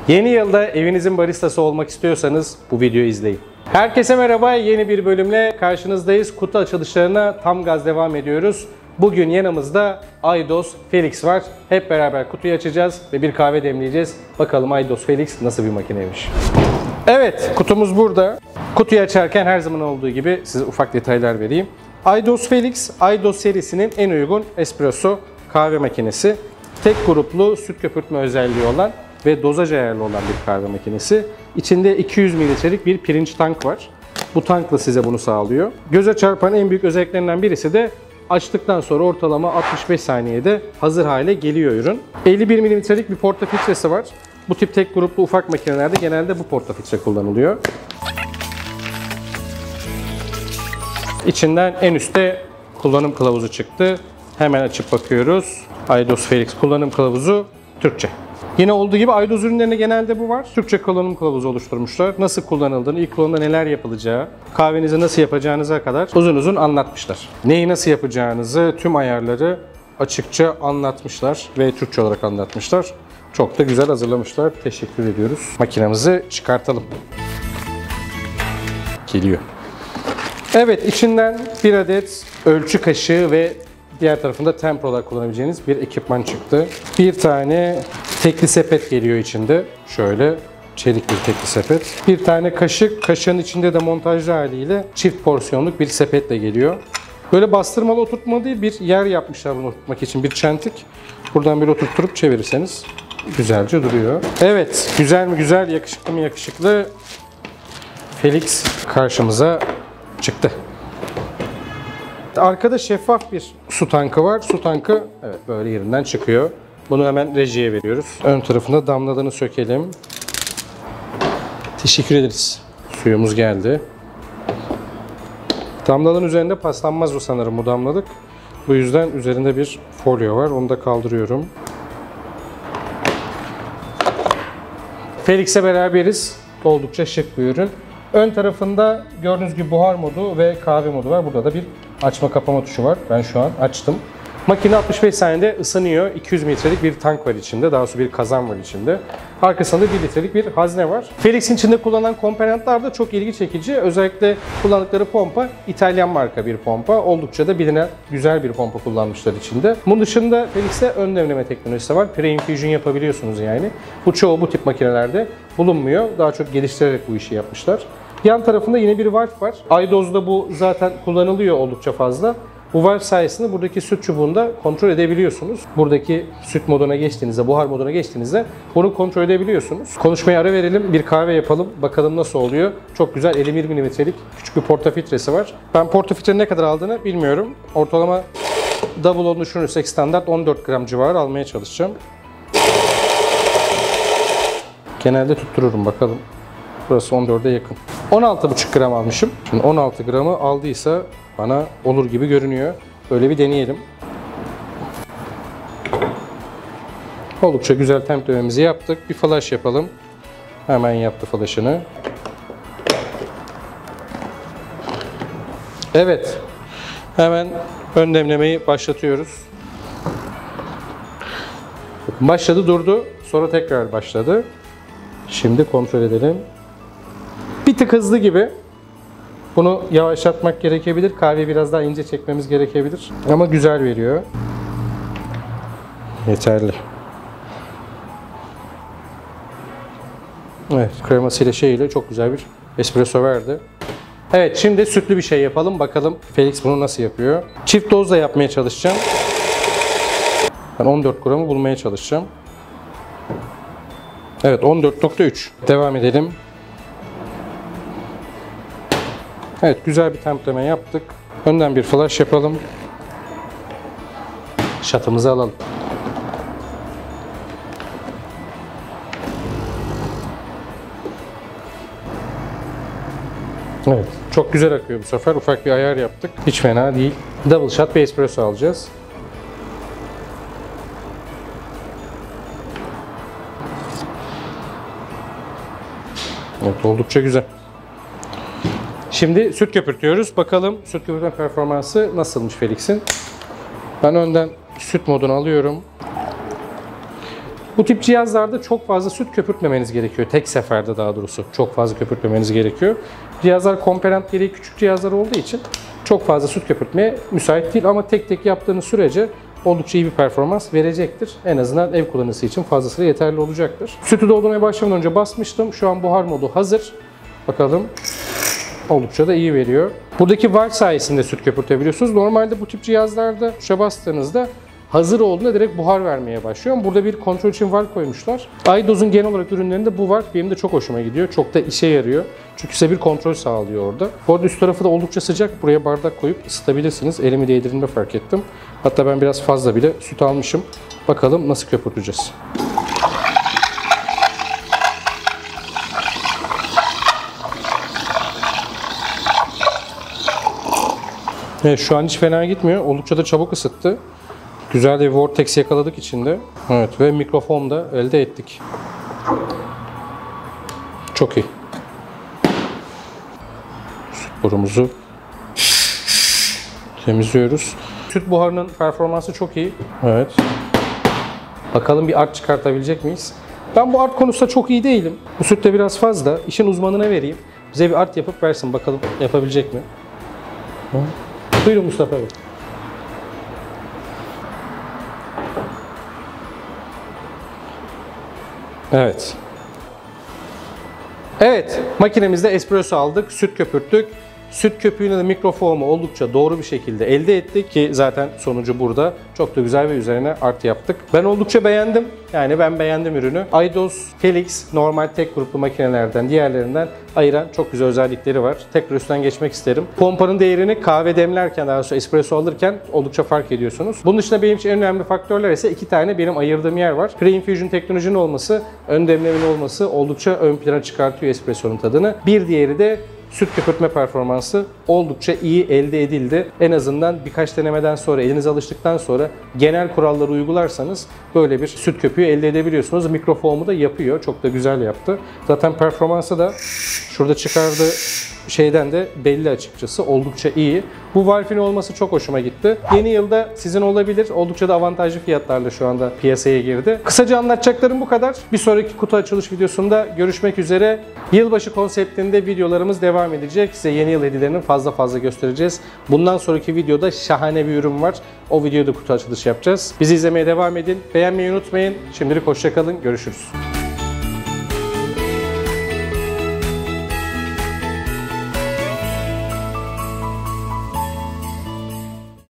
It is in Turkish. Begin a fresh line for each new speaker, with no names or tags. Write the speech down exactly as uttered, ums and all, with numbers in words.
Yeni yılda evinizin baristası olmak istiyorsanız bu videoyu izleyin. Herkese merhaba, yeni bir bölümle karşınızdayız. Kutu açılışlarına tam gaz devam ediyoruz. Bugün yanımızda Eidos Felix var. Hep beraber kutuyu açacağız ve bir kahve demleyeceğiz. Bakalım Eidos Felix nasıl bir makineymiş. Evet, kutumuz burada. Kutuyu açarken her zaman olduğu gibi size ufak detaylar vereyim. Eidos Felix, Eidos serisinin en uygun espresso kahve makinesi. Tek gruplu süt köpürtme özelliği olan ve dozaj ayarlı olan bir kahve makinesi. İçinde iki yüz mililitrelik bir pirinç tank var. Bu tankla size bunu sağlıyor. Göze çarpan en büyük özelliklerinden birisi de açtıktan sonra ortalama altmış beş saniyede hazır hale geliyor ürün. elli bir mililitrelik bir portafiltresi var. Bu tip tek gruplu ufak makinelerde genelde bu portafiltre kullanılıyor. İçinden en üstte kullanım kılavuzu çıktı. Hemen açıp bakıyoruz. Eidos Felix kullanım kılavuzu Türkçe. Yine olduğu gibi Eidos ürünlerinde genelde bu var. Türkçe kullanım kılavuzu oluşturmuşlar. Nasıl kullanıldığını, ilk kullanımda neler yapılacağı, kahvenizi nasıl yapacağınıza kadar uzun uzun anlatmışlar. Neyi nasıl yapacağınızı, tüm ayarları açıkça anlatmışlar ve Türkçe olarak anlatmışlar. Çok da güzel hazırlamışlar. Teşekkür ediyoruz. Makinemizi çıkartalım. Geliyor. Evet, içinden bir adet ölçü kaşığı ve diğer tarafında temp olarak kullanabileceğiniz bir ekipman çıktı. Bir tane tekli sepet geliyor içinde. Şöyle çelik bir tekli sepet. Bir tane kaşık, kaşığın içinde de montajlı haliyle çift porsiyonluk bir sepetle geliyor. Böyle bastırmalı oturtma değil, bir yer yapmışlar bunu oturtmak için, bir çentik. Buradan bir oturtturup çevirirseniz güzelce duruyor. Evet, güzel mi güzel, yakışıklı mı yakışıklı Felix karşımıza çıktı. Arkada şeffaf bir su tankı var. Su tankı evet böyle yerinden çıkıyor. Bunu hemen rejiye veriyoruz. Ön tarafında damladığını sökelim. Teşekkür ederiz. Suyumuz geldi. Damladığın üzerinde paslanmaz bu sanırım bu damladık. Bu yüzden üzerinde bir folyo var. Onu da kaldırıyorum. Felix'e beraberiz. Oldukça şık bir ürün. Ön tarafında gördüğünüz gibi buhar modu ve kahve modu var. Burada da bir açma kapama tuşu var. Ben şu an açtım. Makine altmış beş saniyede ısınıyor. iki yüz mililitrelik bir tank var içinde. Daha sonra bir kazan var içinde. Arkasında bir litrelik bir hazne var. Felix'in içinde kullanılan komponentler de çok ilgi çekici. Özellikle kullandıkları pompa İtalyan marka bir pompa. Oldukça da bilinen güzel bir pompa kullanmışlar içinde. Bunun dışında Felix'te ön demleme teknolojisi var. Pre-infusion yapabiliyorsunuz yani. Bu çoğu bu tip makinelerde bulunmuyor. Daha çok geliştirerek bu işi yapmışlar. Yan tarafında yine bir valve var. Eidos'da bu zaten kullanılıyor oldukça fazla. Bu valve sayesinde buradaki süt çubuğunu da kontrol edebiliyorsunuz. Buradaki süt moduna geçtiğinizde, buhar moduna geçtiğinizde bunu kontrol edebiliyorsunuz. Konuşmaya ara verelim, bir kahve yapalım, bakalım nasıl oluyor. Çok güzel elli bir mililitrelik küçük bir portafiltresi var. Ben portafiltrenin ne kadar aldığını bilmiyorum. Ortalama double olduğunu düşünürsek standart on dört gram civarı almaya çalışacağım. Genelde tuttururum bakalım. Burası on dörde yakın. on altı buçuk gram almışım. Şimdi on altı gramı aldıysa bana olur gibi görünüyor. Böyle bir deneyelim. Oldukça güzel templememizi yaptık. Bir flash yapalım. Hemen yaptı flash'ını. Evet. Hemen ön demlemeyi başlatıyoruz. Başladı, durdu. Sonra tekrar başladı. Şimdi kontrol edelim. Bir tık hızlı gibi. Bunu yavaşlatmak gerekebilir. Kahveyi biraz daha ince çekmemiz gerekebilir. Ama güzel veriyor. Yeterli. Evet, kremasıyla şeyiyle çok güzel bir espresso verdi. Evet, şimdi sütlü bir şey yapalım. Bakalım Felix bunu nasıl yapıyor. Çift dozla yapmaya çalışacağım. Ben on dört gramı bulmaya çalışacağım. Evet, on dört nokta üç. Devam edelim. Evet, güzel bir templeme yaptık. Önden bir flash yapalım. Şatımızı alalım. Evet, çok güzel akıyor bu sefer. Ufak bir ayar yaptık. Hiç fena değil. Double shot bir espresso alacağız. Evet, oldukça güzel. Şimdi süt köpürtüyoruz. Bakalım süt köpürtme performansı nasılmış Felix'in. Ben önden süt modunu alıyorum. Bu tip cihazlarda çok fazla süt köpürtmemeniz gerekiyor. Tek seferde daha doğrusu çok fazla köpürtmemeniz gerekiyor. Cihazlar komponent gereği küçük cihazlar olduğu için çok fazla süt köpürtmeye müsait değil ama tek tek yaptığınız sürece oldukça iyi bir performans verecektir. En azından ev kullanıcısı için fazlasıyla yeterli olacaktır. Sütü doldurmaya başlamadan önce basmıştım. Şu an buhar modu hazır. Bakalım. Oldukça da iyi veriyor. Buradaki valve sayesinde süt köpürtebiliyorsunuz. Normalde bu tip cihazlarda tuşa bastığınızda hazır olduğunda direkt buhar vermeye başlıyor. Ama burada bir kontrol için valve koymuşlar. iDose'un genel olarak ürünlerinde bu var. Benim de çok hoşuma gidiyor. Çok da işe yarıyor. Çünkü size bir kontrol sağlıyor orada. Bu arada üst tarafı da oldukça sıcak. Buraya bardak koyup ısıtabilirsiniz. Elimi değdirdiğimde fark ettim. Hatta ben biraz fazla bile süt almışım. Bakalım nasıl köpürteceğiz. Evet, şu an hiç fena gitmiyor. Oldukça da çabuk ısıttı. Güzel bir vortex yakaladık içinde. Evet ve mikrofon da elde ettik. Çok iyi. Süt borumuzu temizliyoruz. Süt buharının performansı çok iyi. Evet. Bakalım bir art çıkartabilecek miyiz? Ben bu art konusunda çok iyi değilim. Bu süt de biraz fazla. İşin uzmanına vereyim. Bize bir art yapıp versin. Bakalım yapabilecek mi? Hı? Buyurun Mustafa Bey. Evet. Evet, makinemizde espresso aldık, süt köpürttük. Süt köpüğüne de mikroformu oldukça doğru bir şekilde elde ettik ki zaten sonucu burada. Çok da güzel ve üzerine art yaptık. Ben oldukça beğendim. Yani ben beğendim ürünü. iDose Helix normal tek gruplu makinelerden, diğerlerinden ayıran çok güzel özellikleri var. Tekrar üstten geçmek isterim. Pompanın değerini kahve demlerken, daha sonra espresso alırken oldukça fark ediyorsunuz. Bunun dışında benim için en önemli faktörler ise iki tane benim ayırdığım yer var. Pre-infusion teknolojinin olması, ön demlemenin olması oldukça ön plana çıkartıyor espresso'nun tadını. Bir diğeri de süt köpürtme performansı oldukça iyi elde edildi. En azından birkaç denemeden sonra, elinize alıştıktan sonra genel kuralları uygularsanız böyle bir süt köpüğü elde edebiliyorsunuz. Mikroformu da yapıyor. Çok da güzel yaptı. Zaten performansı da şurada çıkardığı şeyden de belli açıkçası. Oldukça iyi. Bu valfin olması çok hoşuma gitti. Yeni yılda sizin olabilir. Oldukça da avantajlı fiyatlarla şu anda piyasaya girdi. Kısaca anlatacaklarım bu kadar. Bir sonraki kutu açılış videosunda görüşmek üzere. Yılbaşı konseptinde videolarımız devam edecek. Size yeni yıl hediyelerini fazla fazla göstereceğiz. Bundan sonraki videoda şahane bir ürün var. O videoda kutu açılışı yapacağız. Bizi izlemeye devam edin. Beğenmeyi unutmayın. Şimdilik hoşça kalın. Görüşürüz.